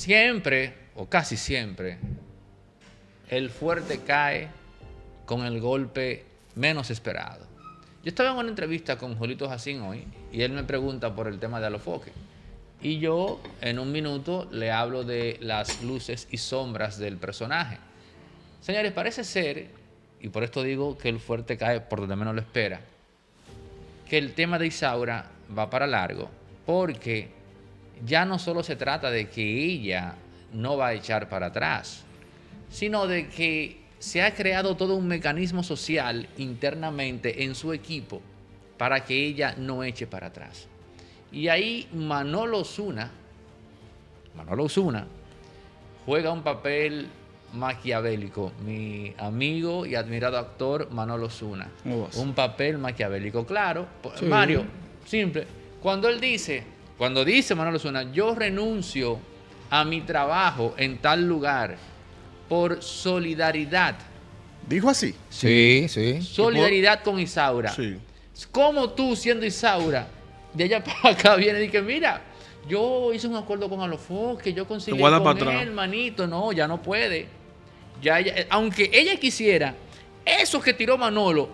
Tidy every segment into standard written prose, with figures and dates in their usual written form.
siempre, o casi siempre, el fuerte cae con el golpe menos esperado. Yo estaba en una entrevista con Julito Jacín hoy y él me pregunta por el tema de Alofoque. Y yo, en un minuto, le hablo de las luces y sombras del personaje. Señores, parece ser, y por esto digo que el fuerte cae por donde menos lo espera, que el tema de Isaura va para largo, porque ya no solo se trata de que ella no va a echar para atrás, sino de que se ha creado todo un mecanismo social internamente en su equipo para que ella no eche para atrás. Y ahí Manolo Osuna juega un papel maquiavélico. Mi amigo y admirado actor Manolo Osuna. Un papel maquiavélico, claro. Sí. Mario, simple. Cuando dice Manolo Osuna, yo renuncio a mi trabajo en tal lugar por solidaridad. ¿Dijo así? Sí. Solidaridad con Isaura. Sí. ¿Cómo tú, siendo Isaura, de allá para acá viene y dice, mira, yo hice un acuerdo con Alofoque, yo conseguí con él, hermanito? No, ya no puede. Ya ella, aunque ella quisiera, eso que tiró Manolo,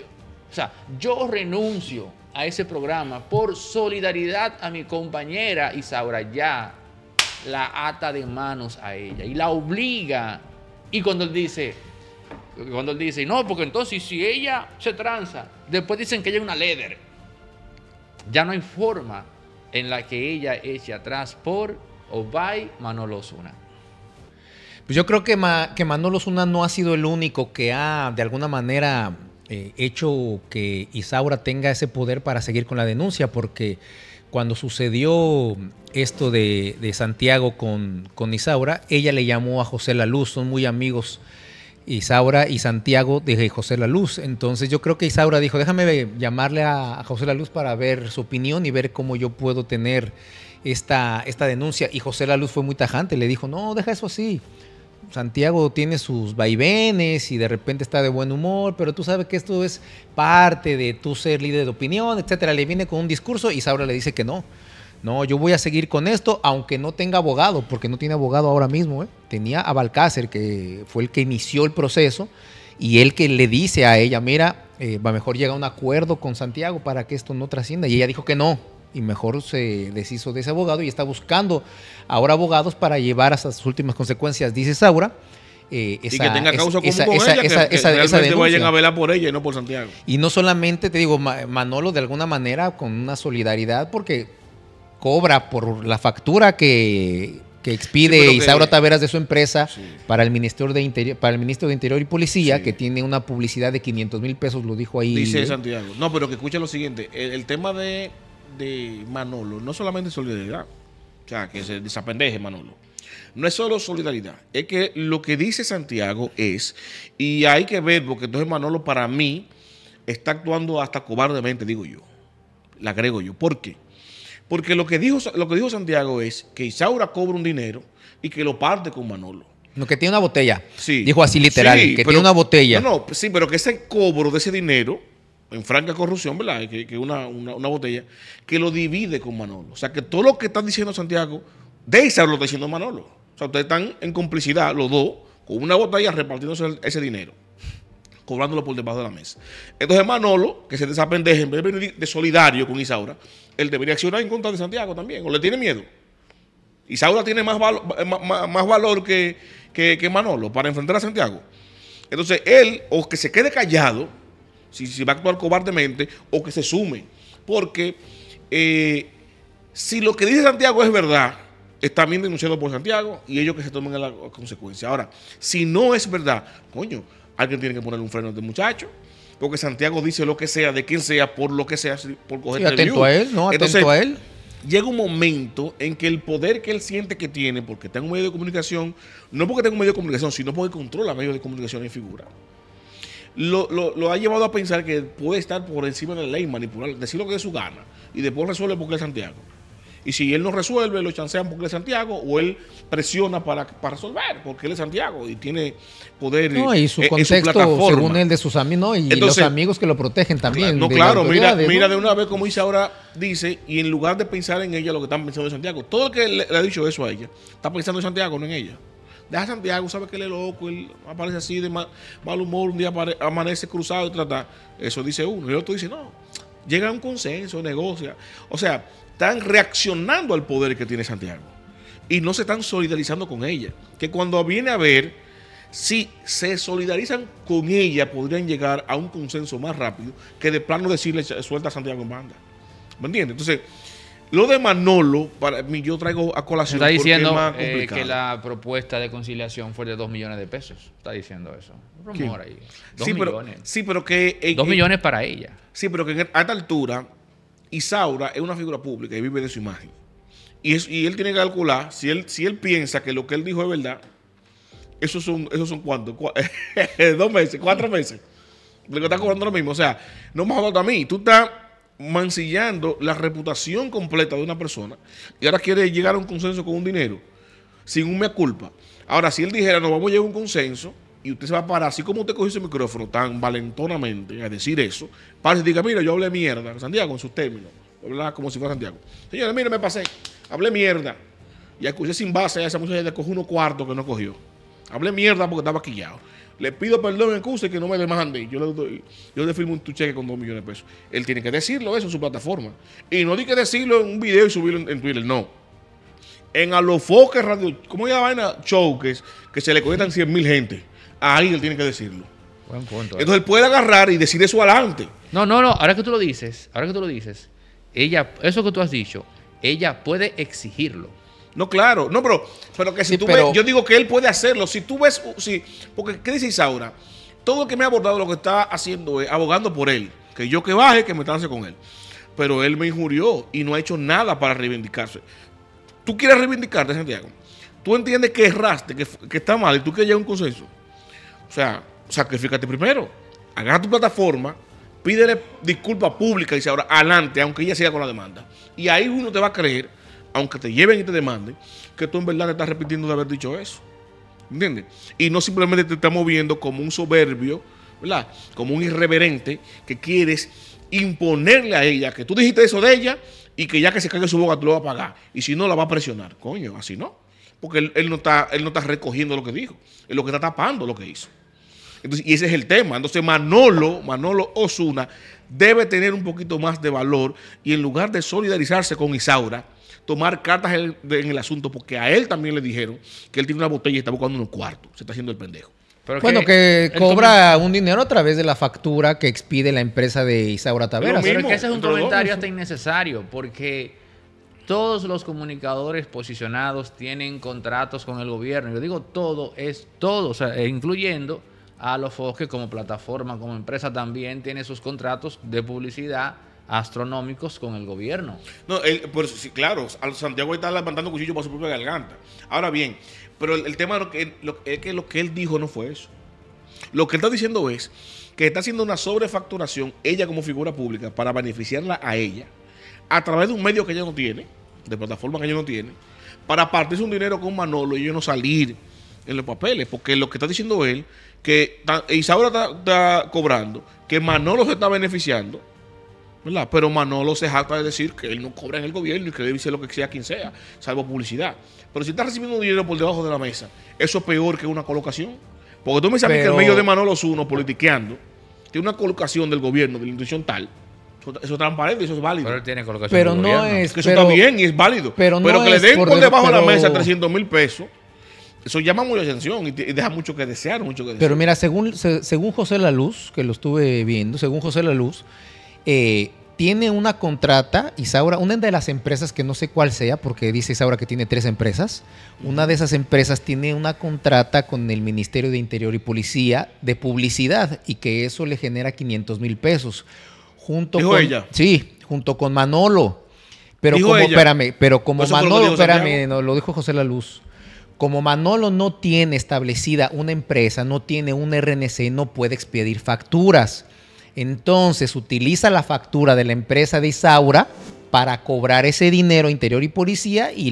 yo renuncio a ese programa por solidaridad a mi compañera Isaura. Ya la ata de manos a ella y la obliga. Y cuando él dice, no, porque entonces si ella se tranza, después dicen que ella es una líder. Ya no hay forma en la que ella eche atrás por o by Manolo Osuna. Pues yo creo que Manolo Osuna no ha sido el único que ha de alguna manera hecho que Isaura tenga ese poder para seguir con la denuncia, porque cuando sucedió esto de Santiago con Isaura, ella le llamó a José Laluz, son muy amigos Isaura y Santiago de José Laluz. Entonces yo creo que Isaura dijo, déjame llamarle a José Laluz para ver su opinión y ver cómo yo puedo tener esta denuncia. Y José Laluz fue muy tajante, le dijo, no, deja eso así. Santiago tiene sus vaivenes y de repente está de buen humor, pero tú sabes que esto es parte de tu ser líder de opinión, etcétera. Le viene con un discurso y Isaura le dice que no. No, yo voy a seguir con esto, aunque no tenga abogado, porque no tiene abogado ahora mismo. Tenía a Balcácer, que fue el que inició el proceso, y él que le dice a ella, mira, va mejor llegar a un acuerdo con Santiago para que esto no trascienda. Y ella dijo que no, y mejor se deshizo de ese abogado y está buscando ahora abogados para llevar hasta sus últimas consecuencias, dice Isaura. Y que tenga causa común con ella, que realmente vayan a velar por ella y no por Santiago. Y no solamente, te digo, Manolo de alguna manera con una solidaridad, porque cobra por la factura que expide Isaura Taveras de su empresa para el Ministerio de Interior y Policía, que tiene una publicidad de 500,000 pesos, lo dijo ahí. Dice Santiago. No, pero que escuche lo siguiente, el tema de Manolo no solamente solidaridad, o sea, que se desapendeje Manolo. No es solo solidaridad, es que lo que dice Santiago es, y hay que ver, porque entonces Manolo para mí está actuando hasta cobardemente, digo yo, le agrego yo. ¿Por qué? Porque lo que dijo Santiago es que Isaura cobra un dinero y que lo parte con Manolo. No, que tiene una botella. Sí. Dijo así literal, que tiene una botella. No, sí, pero que ese cobro de ese dinero, en franca corrupción, ¿verdad? Que una botella, que lo divide con Manolo. O sea, que todo lo que están diciendo Santiago, de Isaura lo está diciendo Manolo. O sea, ustedes están en complicidad, los dos, con una botella repartiéndose ese dinero, cobrándolo por debajo de la mesa. Entonces Manolo, que se desapendeje, en vez de venir de solidario con Isaura, él debería accionar en contra de Santiago también, o le tiene miedo. Isaura tiene más valor que Manolo para enfrentar a Santiago. Entonces él, o que se quede callado, si va a actuar cobardemente, o que se sume. Porque si lo que dice Santiago es verdad, está bien denunciado por Santiago y ellos que se tomen la consecuencia. Ahora, si no es verdad, coño, alguien tiene que ponerle un freno a este muchacho. Porque Santiago dice lo que sea, de quien sea, por lo que sea, por coger atento a él, ¿no? Atento Entonces, a él. Llega un momento en que el poder que él siente que tiene, porque está en un medio de comunicación, no porque tenga un medio de comunicación, sino porque controla medios de comunicación y figura, lo ha llevado a pensar que puede estar por encima de la ley, manipular, decir lo que dé su gana, y después resuelve porque es Santiago. Y si él no resuelve, lo chancean porque él es Santiago, o él presiona para resolver, porque él es Santiago y tiene poder no, y su en contexto, su plataforma. según él, de sus amigos, ¿no? Y Entonces, los amigos que lo protegen también. No, de claro, mira ¿no? de una vez como Isaura dice, y en lugar de pensar en ella, lo que están pensando en Santiago. Todo el que le ha dicho eso a ella, está pensando en Santiago, no en ella. Deja a Santiago, sabe que él es loco, él aparece así de mal humor, un día amanece cruzado y trata. Eso dice uno. Y el otro dice, no, llega a un consenso, negocia. O sea, están reaccionando al poder que tiene Santiago. Y no se están solidarizando con ella. Que cuando viene a ver, si se solidarizan con ella, podrían llegar a un consenso más rápido que de plano decirle suelta a Santiago en banda. ¿Me entiendes? Entonces, lo de Manolo, para mí, yo traigo a colación. Está diciendo es más complicado. que la propuesta de conciliación fue de 2 millones de pesos. Está diciendo eso. Un rumor ahí. 2 millones. Sí, pero que... 2 millones para ella. Sí, pero que a esta altura, Isaura es una figura pública y vive de su imagen. Y él tiene que calcular, si él piensa que lo que él dijo es verdad, esos son ¿cuántos? 2 meses, 4 meses. Lo que está cobrando lo mismo. O sea, no me jodas a mí. Tú estás mancillando la reputación completa de una persona y ahora quiere llegar a un consenso con un dinero sin un mea culpa. Ahora, si él dijera, no vamos a llegar a un consenso y usted se va a parar, así como usted cogió ese micrófono tan valentonamente a decir eso, para que diga, mira, yo hablé mierda, Santiago, en sus términos, hablar como si fuera Santiago. Señores, mire, me pasé, hablé mierda y escuché sin base a esa muchacha le cogió unos cuartos que no cogió. Hablé mierda porque estaba quillado. Le pido perdón en excusa y que no me demande. Yo le firmo un cheque con 2 millones de pesos. Él tiene que decirlo eso en su plataforma. Y no tiene que decirlo en un video y subirlo en Twitter, no. En Alofoque Radio, ¿cómo es la vaina? Show, que se le conectan 100,000 gente. Ahí él tiene que decirlo. Buen punto. Entonces él puede agarrar y decir eso adelante. No. Ahora que tú lo dices, ella, eso que tú has dicho, ella puede exigirlo. No, claro. No, pero que si Sí, tú pero- ves, yo digo que él puede hacerlo. Si tú ves, porque ¿qué dice Isaura? Todo el que me ha abordado lo que está haciendo es abogando por él. Que yo que baje, que me trance con él. Pero él me injurió y no ha hecho nada para reivindicarse. Tú quieres reivindicarte, Santiago. Tú entiendes que erraste, que está mal y tú quieres llegar a un consenso. O sea, sacrifícate primero. Agarra tu plataforma, pídele disculpas públicas y dice ahora adelante, aunque ella siga con la demanda. Y ahí uno te va a creer, aunque te lleven y te demanden, que tú en verdad te estás repitiendo de haber dicho eso. ¿Entiendes? Y no simplemente te estamos viendo como un soberbio, ¿verdad? Como un irreverente que quieres imponerle a ella que tú dijiste eso de ella y que ya que se caiga su boca tú lo vas a pagar. Y si no, la va a presionar. Coño, así no. Porque él no está recogiendo lo que dijo. Él lo que está tapando lo que hizo. Entonces, y ese es el tema. Entonces Manolo Osuna debe tener un poquito más de valor y en lugar de solidarizarse con Isaura, tomar cartas en el asunto, porque a él también le dijeron que él tiene una botella y está buscando un cuarto. Se está haciendo el pendejo. Pero Bueno, que cobra un dinero a través de la factura que expide la empresa de Isaura Taveras. mismo. Pero es que ese es un Entre los comentario dos. hasta innecesario, porque todos los comunicadores posicionados tienen contratos con el gobierno. Yo digo todo, o sea, incluyendo a Alofoque como plataforma, como empresa también tiene sus contratos de publicidad astronómicos con el gobierno. No, pues sí, claro, Santiago está levantando cuchillo para su propia garganta. Ahora bien, pero el tema es que lo que él dijo no fue eso. Lo que él está diciendo es que está haciendo una sobrefacturación, ella como figura pública, para beneficiarla a ella, a través de un medio que ella no tiene, de plataforma que ella no tiene, para partirse un dinero con Manolo y ellos no salir en los papeles. Porque lo que está diciendo él, que Isaura está cobrando, que Manolo se está beneficiando, ¿verdad? Pero Manolo se jacta de decir que él no cobra en el gobierno y que debe ser lo que sea quien sea, salvo publicidad. Pero si está recibiendo dinero por debajo de la mesa, eso es peor que una colocación. Porque tú me dices a mí que el medio de Manolo Osuna, politiqueando, tiene una colocación del gobierno, de la institución tal. Eso es transparente, eso es válido. Pero él tiene colocación Pero del no gobierno. es. Que eso está bien y es válido. Pero no que le es den por debajo de la pero- mesa 300,000 pesos, eso llama mucha atención y deja mucho que desear, mucho que desear. Pero mira, según José Laluz, que lo estuve viendo, según José Laluz, tiene una contrata, Isaura, una de las empresas que no sé cuál sea, porque dice Isaura que tiene 3 empresas. Una de esas empresas tiene una contrata con el Ministerio de Interior y Policía de publicidad y que eso le genera 500,000 pesos. ¿Dijo ella? Sí, junto con Manolo. Pero ¿Dijo como, ella? espérame, pero como ¿Eso fue lo que Manolo, dijo espérame, Santiago? no, lo dijo José Laluz. Como Manolo no tiene establecida una empresa, no tiene un RNC, no puede expedir facturas. Entonces utiliza la factura de la empresa de Isaura para cobrar ese dinero a Interior y Policía y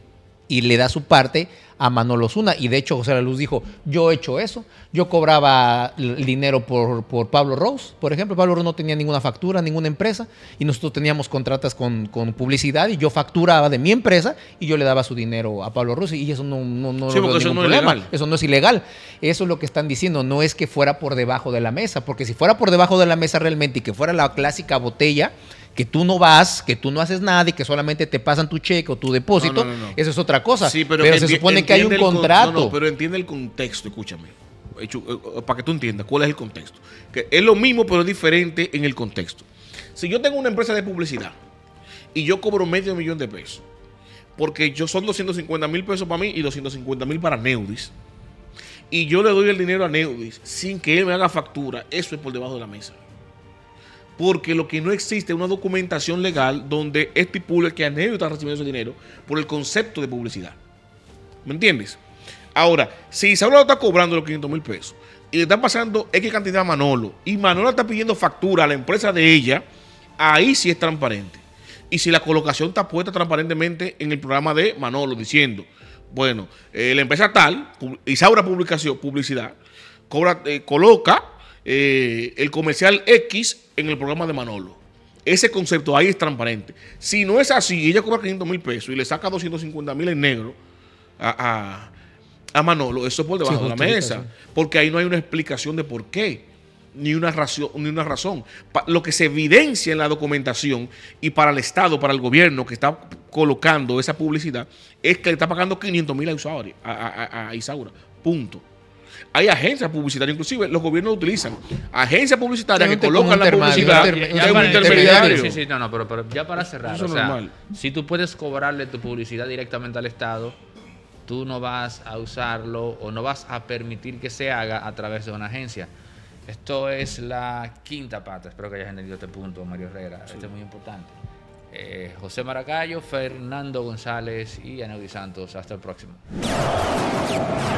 le da su parte a Manolo Osuna. Y de hecho José La Luz dijo, yo he hecho eso. Yo cobraba el dinero por Pablo Rose, por ejemplo. Pablo Rose no tenía ninguna factura, ninguna empresa, y nosotros teníamos contratas con publicidad, y yo facturaba de mi empresa y yo le daba su dinero a Pablo Rose, y eso no Sí, porque eso no es ilegal. Eso no es ilegal. Eso es lo que están diciendo. No es que fuera por debajo de la mesa, porque si fuera por debajo de la mesa realmente y que fuera la clásica botella, que tú no vas, que tú no haces nada y que solamente te pasan tu cheque o tu depósito, no. Eso es otra cosa. Sí, pero se supone que hay un contrato. Pero entiende el contexto, escúchame, para que tú entiendas cuál es el contexto. Que es lo mismo, pero es diferente en el contexto. Si yo tengo una empresa de publicidad y yo cobro $500,000 de pesos, porque son 250,000 pesos para mí y 250,000 para Neudis, y yo le doy el dinero a Neudis sin que él me haga factura, eso es por debajo de la mesa. Porque lo que no existe es una documentación legal donde estipule que Neudis está recibiendo ese dinero por el concepto de publicidad. ¿Me entiendes? Ahora, si Isaura está cobrando los 500,000 pesos y le está pasando X cantidad a Manolo y Manolo está pidiendo factura a la empresa de ella, ahí sí es transparente. Y si la colocación está puesta transparentemente en el programa de Manolo diciendo, bueno, la empresa tal, Isaura Publicidad, coloca el comercial X en el programa de Manolo. Ese concepto ahí es transparente. Si no es así, ella cobra 500,000 pesos y le saca 250,000 en negro a Manolo, eso es por debajo de la mesa. Sí. Porque ahí no hay una explicación de por qué, ni una razón. Lo que se evidencia en la documentación y para el Estado, para el gobierno que está colocando esa publicidad, es que le está pagando 500,000 a Isaura. Punto. Hay agencias publicitarias, inclusive los gobiernos utilizan agencias publicitarias que colocan la publicidad de un intermediario. Sí, no, pero ya para cerrar, eso es normal. Si tú puedes cobrarle tu publicidad directamente al Estado, tú no vas a usarlo o no vas a permitir que se haga a través de una agencia. Esto es la quinta pata. Espero que hayas entendido este punto, Mario Herrera. Sí. Este es muy importante. José Maracayo, Fernando González y Aneudi Santos. Hasta el próximo.